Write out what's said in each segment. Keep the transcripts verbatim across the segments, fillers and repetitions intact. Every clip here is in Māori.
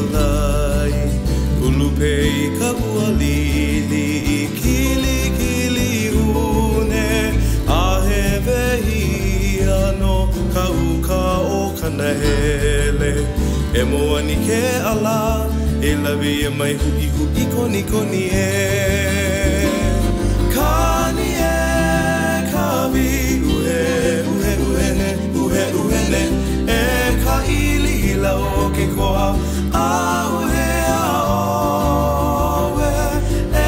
kapalai Ulupei ka ua lili Kili kili une Ahe vehi ano Ka uka o kanahele E moani ke ala E lawe e mai hui hui koni koni e Kani e kawi uhe uhe uhene uhe uhene E ka ili ila o ke koa Auhe a owe E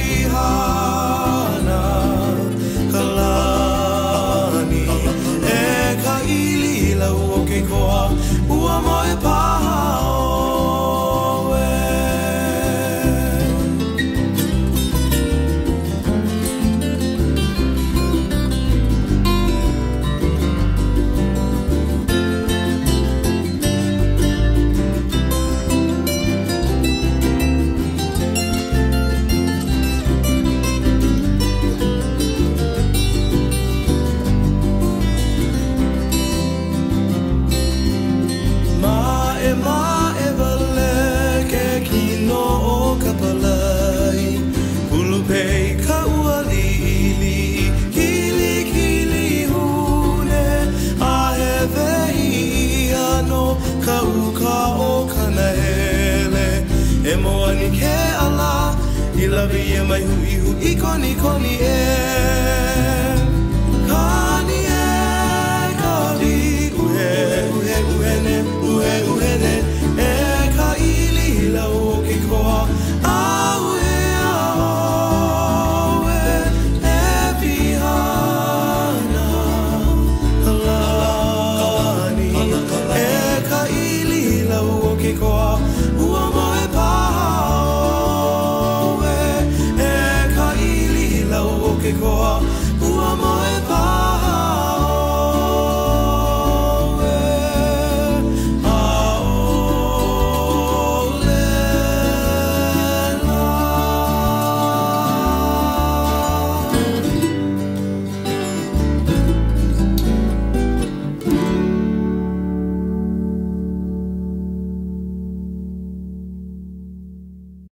pihana kalani E ka ili ila o ke koa Ua moe paha Lawi e mai hui hui koni koni e Kani e kali uhe uhe uhene uhe uhene E ka ili la o ke koa Auhe a owe E pihana kalani E ka ili la o ke koa Ua moe paha koa ua